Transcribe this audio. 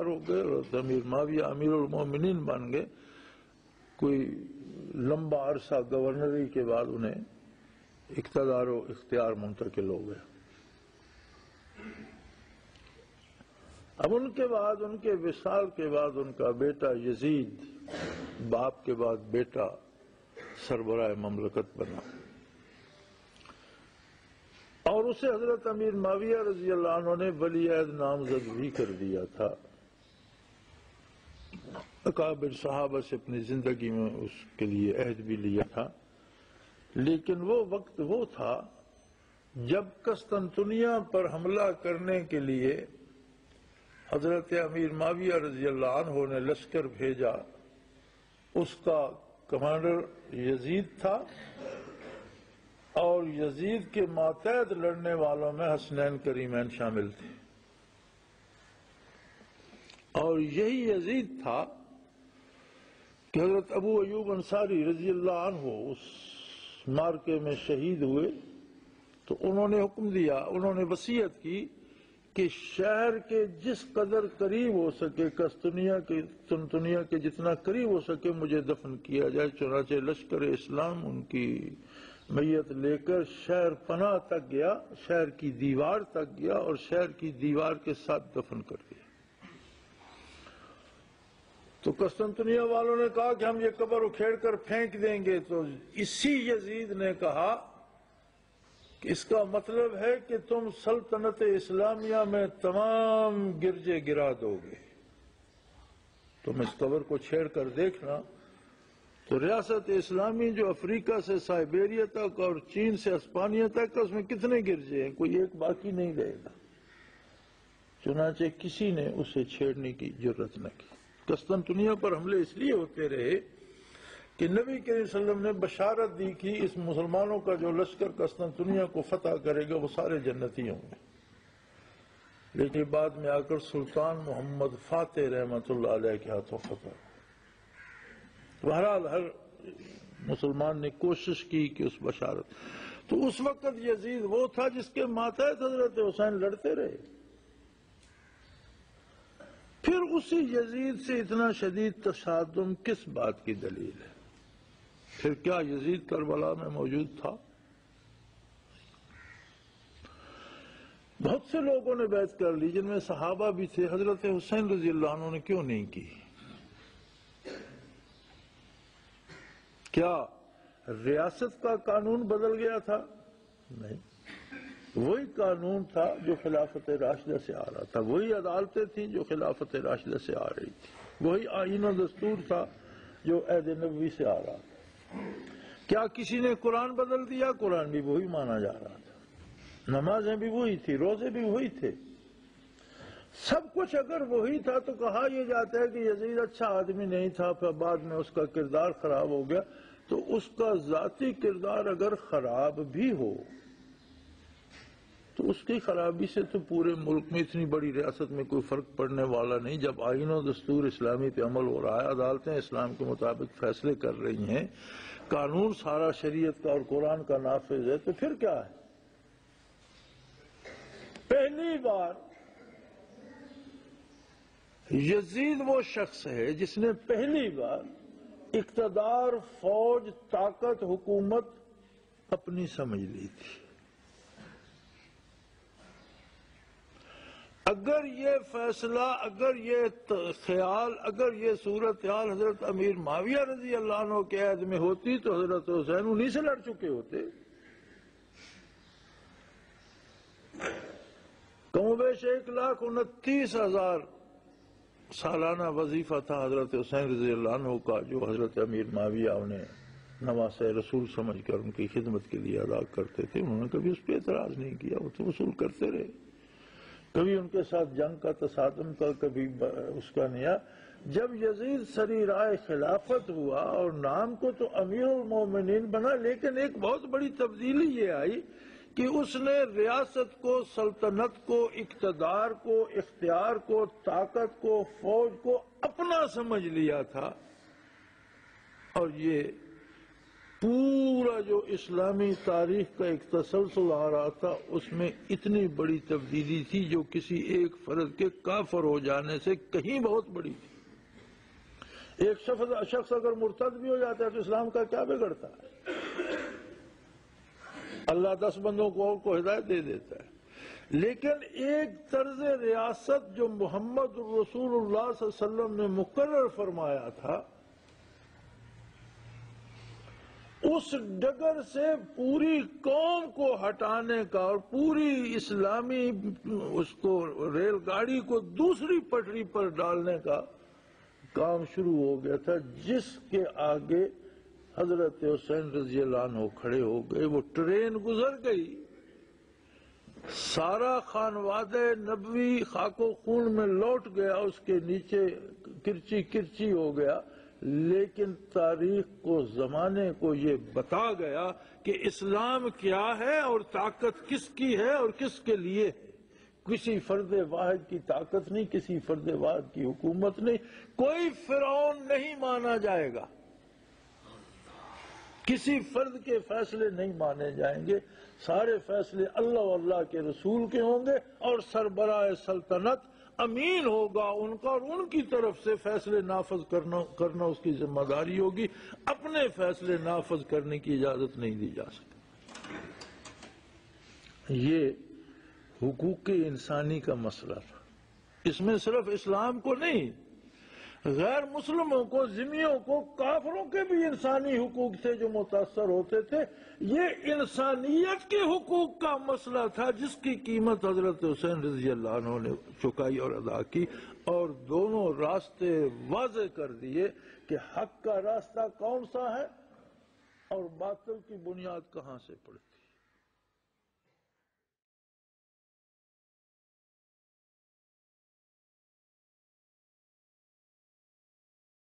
ہو گئے اور امیر معاویہ امیر المومنین بن گئے. کوئی لمبا عرصہ گورنری کے بعد انہیں اقتدار و اختیار منتقل ہو گیا. اب ان کے بعد، ان کے وصال کے بعد، ان کا بیٹا یزید باپ کے بعد بیٹا سربراہ مملکت بنا، اور اسے حضرت امیر معاویہ رضی اللہ عنہ نے ولی عہد نامزد بھی کر دیا تھا. اکابر صحابہ سے اپنی زندگی میں اس کے لیے عہد بھی لیا تھا. لیکن وہ وقت وہ تھا جب قسطنطنیہ پر حملہ کرنے کے لیے حضرت امیر معاویہ رضی اللہ عنہ نے لشکر بھیجا. اس کا کمانڈر یزید تھا، اور یزید کے ماتحت لڑنے والوں میں حسنین کریمین شامل تھے. اور یہی یزید تھا کہ حضرت ابو ایوب انصاری رضی اللہ عنہ اس مارکے میں شہید ہوئے. تو انہوں نے حکم دیا، انہوں نے وصیت کی کہ شہر کے جس قدر قریب ہو سکے، قسطنطنیہ کے جتنا قریب ہو سکے مجھے دفن کیا جائے. چنانچہ لشکر اسلام ان کی میت لے کر شہر پناہ تک گیا، شہر کی دیوار تک گیا، اور شہر کی دیوار کے ساتھ دفن کر دیا. تو قسطنطنیہ والوں نے کہا کہ ہم یہ قبر اکھیڑ کر پھینک دیں گے. تو اسی یزید نے کہا کہ اس کا مطلب ہے کہ تم سلطنت اسلامیہ میں تمام گرجے گرا دو گے. تم اس قبر کو چھیڑ کر دیکھنا تو ریاست اسلامی جو افریقہ سے سائبیریا تک اور چین سے اسپانیہ تک، اس میں کتنے گرجے ہیں، کوئی ایک باقی نہیں رہے گا. چنانچہ کسی نے اسے چھیڑنے کی جرت نہ کی. قسطنطنیہ پر حملے اس لیے ہوتے رہے کہ نبی کریم صلی اللہ علیہ وسلم نے بشارت دی کہ اس مسلمانوں کا جو لشکر قسطنطنیہ کو فتح کرے گا وہ سارے جنتی ہوں گے. لیکن بعد میں آ کر سلطان محمد فاتح رحمۃ اللہ علیہ کے ہاتھوں فتح. بہرحال ہر مسلمان نے کوشش کی کہ اس بشارت. تو اس وقت یزید وہ تھا جس کے ماتحت حضرت حسین لڑتے رہے. پھر اسی یزید سے اتنا شدید تصادم کس بات کی دلیل ہے؟ پھر کیا یزید کربلا میں موجود تھا؟ بہت سے لوگوں نے بیعت کر لی جن میں صحابہ بھی تھے. حضرت حسین رضی اللہ عنہ نے کیوں نہیں کی؟ کیا ریاست کا قانون بدل گیا تھا؟ نہیں، وہی قانون تھا جو خلافت راشدہ سے آ رہا تھا، وہی عدالتیں تھیں جو خلافت راشدہ سے آ رہی تھی، وہی آئین و دستور تھا جو عہد نبوی سے آ رہا تھا. کیا کسی نے قرآن بدل دیا؟ قرآن بھی وہی مانا جا رہا تھا، نمازیں بھی وہی تھی، روزے بھی وہی تھے. سب کچھ اگر وہی تھا تو کہا یہ جاتا ہے کہ یزید اچھا آدمی نہیں تھا، پھر بعد میں اس کا کردار خراب ہو گیا. تو اس کا ذاتی کردار اگر خراب بھی ہو تو اس کی خرابی سے تو پورے ملک میں اتنی بڑی ریاست میں کوئی فرق پڑنے والا نہیں. جب آئین و دستور اسلامی پہ عمل ہو رہا ہے، عدالتیں اسلام کے مطابق فیصلے کر رہی ہیں، قانون سارا شریعت کا اور قرآن کا نافذ ہے، تو پھر کیا ہے؟ پہلی بار یزید وہ شخص ہے جس نے پہلی بار اقتدار، فوج، طاقت، حکومت اپنی سمجھ لی تھی. اگر یہ فیصلہ، اگر یہ خیال، اگر یہ صورتحال حضرت امیر معاویہ رضی اللہ عنہ کے عہد میں ہوتی تو حضرت حسین انہی سے لڑ چکے ہوتے. کم و بیش 1,29,000 سالانہ وظیفہ تھا حضرت حسین رضی اللہ عنہ کا، جو حضرت امیر معاویہ انہیں نواسہ رسول سمجھ کر ان کی خدمت کے لیے ادا کرتے تھے. انہوں نے کبھی اس پہ اعتراض نہیں کیا، وہ تو وصول کرتے رہے. کبھی ان کے ساتھ جنگ کا، تصادم کا، کبھی اس کا نہیں. جب یزید سری رائے خلافت ہوا اور نام کو تو امیر المومنین بنا، لیکن ایک بہت بڑی تبدیلی یہ آئی کہ اس نے ریاست کو، سلطنت کو، اقتدار کو، اختیار کو، طاقت کو، فوج کو اپنا سمجھ لیا تھا. اور یہ پورا جو اسلامی تاریخ کا ایک تسلسل آ رہا تھا اس میں اتنی بڑی تبدیلی تھی جو کسی ایک فرد کے کافر ہو جانے سے کہیں بہت بڑی تھی۔ ایک شخص اگر مرتد بھی ہو جاتا ہے تو اسلام کا کیا بگڑتا ہے؟ اللہ 10 بندوں کو ہدایت دے دیتا ہے۔ لیکن ایک طرز ریاست جو محمد رسول اللہ صلی اللہ علیہ وسلم نے مقرر فرمایا تھا، اس ڈگر سے پوری قوم کو ہٹانے کا اور پوری اسلامی اس کو ریل گاڑی کو دوسری پٹری پر ڈالنے کا کام شروع ہو گیا تھا، جس کے آگے حضرت حسین رضی اللہ عنہ کھڑے ہو گئے۔ وہ ٹرین گزر گئی، سارا خانوادہ نبوی خاک و خون میں لوٹ گیا، اس کے نیچے کرچی کرچی ہو گیا، لیکن تاریخ کو، زمانے کو یہ بتا گیا کہ اسلام کیا ہے اور طاقت کس کی ہے اور کس کے لیے ہے۔ کسی فرد واحد کی طاقت نہیں، کسی فرد واحد کی حکومت نہیں، کوئی فرعون نہیں مانا جائے گا، کسی فرد کے فیصلے نہیں مانے جائیں گے، سارے فیصلے اللہ و اللہ کے رسول کے ہوں گے، اور سربراہ سلطنت امین ہوگا ان کا، اور ان کی طرف سے فیصلے نافذ کرنا اس کی ذمہ داری ہوگی، اپنے فیصلے نافذ کرنے کی اجازت نہیں دی جا سکتی۔ یہ حقوق انسانی کا مسئلہ تھا، اس میں صرف اسلام کو نہیں، غیر مسلموں کو، ذمیوں کو، کافروں کے بھی انسانی حقوق تھے جو متاثر ہوتے تھے۔ یہ انسانیت کے حقوق کا مسئلہ تھا جس کی قیمت حضرت حسین رضی اللہ عنہ نے چکائی اور ادا کی، اور دونوں راستے واضح کر دیے کہ حق کا راستہ کون سا ہے اور باطل کی بنیاد کہاں سے پڑے۔